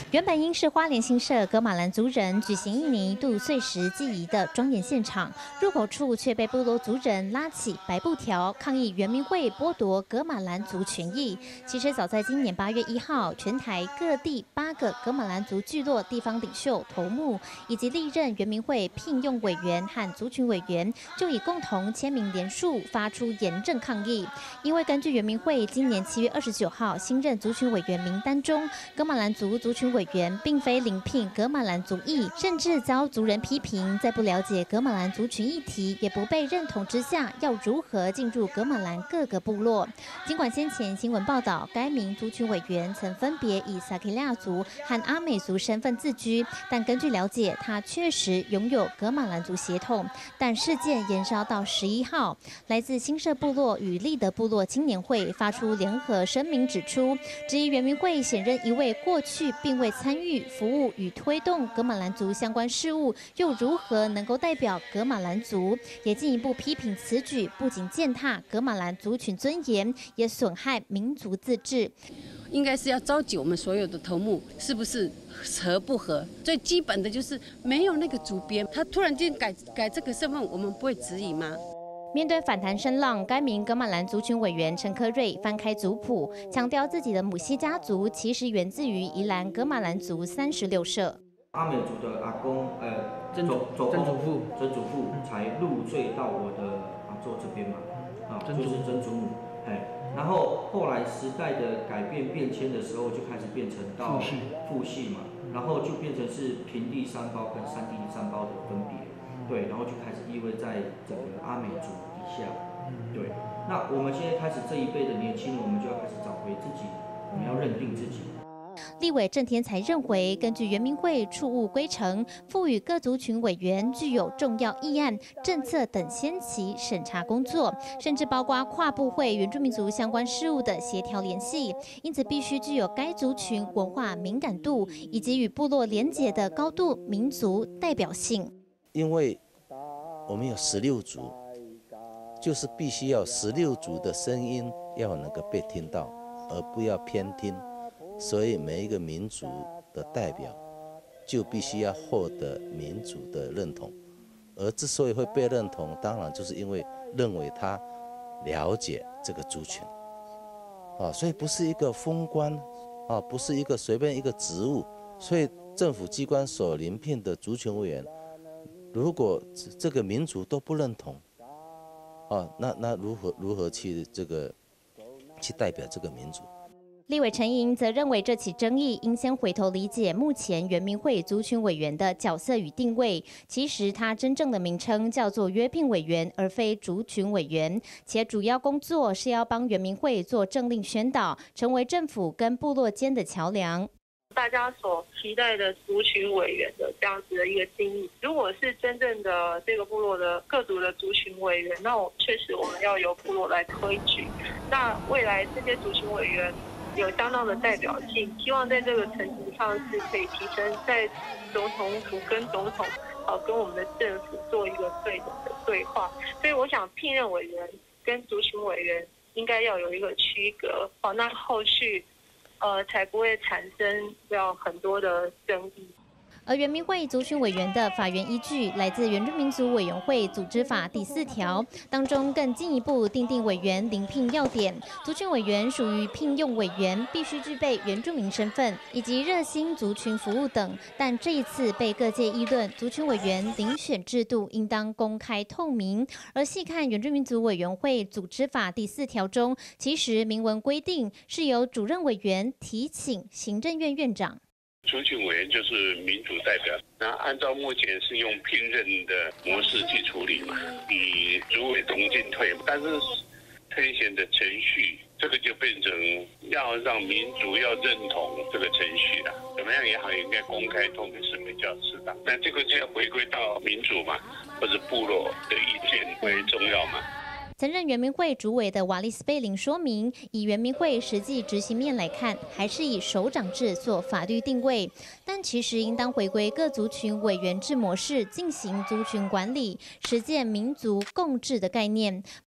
原本应是花莲新社噶玛兰族人举行1年1度岁时祭仪的庄严现场，入口处却被部落族人拉起白布条，抗议原民会剥夺噶玛兰族权益。其实早在今年8月1号，全台各地8个噶玛兰族聚落地方领袖头目以及历任原民会聘用委员和族群委员，就以共同签名联署发出严正抗议。因为根据原民会今年7月29号新任族群委员名单中，噶玛兰族族群委员并非另聘噶玛兰族裔，甚至遭族人批评，在不了解噶玛兰族群议题，也不被认同之下，要如何进入噶玛兰各个部落？尽管先前新闻报道，该名族群委员曾分别以萨克利亚族和阿美族身份自居，但根据了解，他确实拥有噶玛兰族血统。但事件延烧到11号，来自新社部落与立德部落青年会发出联合声明，指出质疑原民会显认一位过去并未参与服务与推动噶玛兰族相关事务，又如何能够代表噶玛兰族？也进一步批评此举不仅践踏噶玛兰族群尊严，也损害民族自治。 应该是要召集我们所有的头目，是不是合不合？最基本的就是没有那个主编，他突然间改这个身份，我们不会质疑吗？ 面对反弹声浪，该名噶玛兰族群委员陈科瑞翻开族谱，强调自己的母系家族其实源自于宜兰噶玛兰族36社。 阿美族的阿公，曾祖父才入赘到我的阿祖这边嘛，就是曾祖母，然后后来时代的改变变迁的时候，就开始变成到父系嘛，然后就变成是平地三胞跟山地三胞的分别，对，然后就开始依偎在整个阿美族底下，对。那我们现在开始这一辈的年轻人，我们就要开始找回自己，我们要认定自己。 立委郑天才认为，根据原民会触务规程，赋予各族群委员具有重要议案、政策等先期审查工作，甚至包括跨部会原住民族相关事务的协调联系，因此必须具有该族群文化敏感度以及与部落连结的高度民族代表性。 因为我们有16族，就是必须要16族的声音要能够被听到，而不要偏听。所以每一个民族的代表就必须要获得民族的认同，而之所以会被认同，当然就是因为认为他了解这个族群，所以不是一个封官，不是一个随便一个职务。所以政府机关所遴聘的族群委员，如果这个民族都不认同，那如何去代表这个民族？ 立委陈莹则认为，这起争议应先回头理解目前原民会族群委员的角色与定位。其实，他真正的名称叫做约聘委员，而非族群委员，且主要工作是要帮原民会做政令宣导，成为政府跟部落间的桥梁。 大家所期待的族群委员的这样子的一个经历，如果是真正的这个部落的各族的族群委员，那确实我们要由部落来推举。那未来这些族群委员有相当的代表性，希望在这个层级上是可以提升，在总统府跟总统跟我们的政府做一个对等的对话。所以我想聘任委员跟族群委员应该要有一个区隔，那后续才不会产生很多的争议。 而原民会族群委员的法源依据来自原住民族委员会组织法第4条，当中更进一步订定委员遴聘要点。族群委员属于聘用委员，必须具备原住民身份以及热心族群服务等。但这一次被各界议论，族群委员遴选制度应当公开透明。而细看原住民族委员会组织法第4条中，其实明文规定是由主任委员提请行政院院长。 族群委员就是民主代表，那按照目前是用聘任的模式去处理嘛，以主委同进退，但是推选的程序，这个就变成要让民主要认同这个程序了，怎么样也好，应该公开透明是比较适当。那这个就要回归到民主嘛，或者部落的意见为重要嘛。 曾任原民会主委的瓦利斯贝林说明，以原民会实际执行面来看，还是以首长制做法律定位，但其实应当回归各族群委员制模式进行族群管理，实践民族共治的概念。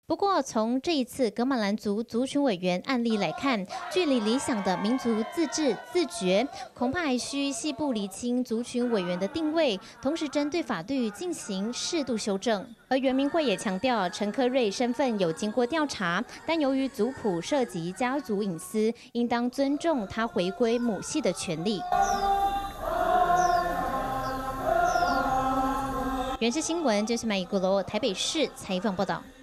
不过，从这一次噶玛兰族族群委员案例来看，距离理想的民族自治自觉，恐怕还需细部厘清族群委员的定位，同时针对法律进行适度修正。而原民会也强调，陈克瑞身份有经过调查，但由于族谱涉及家族隐私，应当尊重他回归母系的权利。原视新闻，这是麦义古罗台北市采访报道。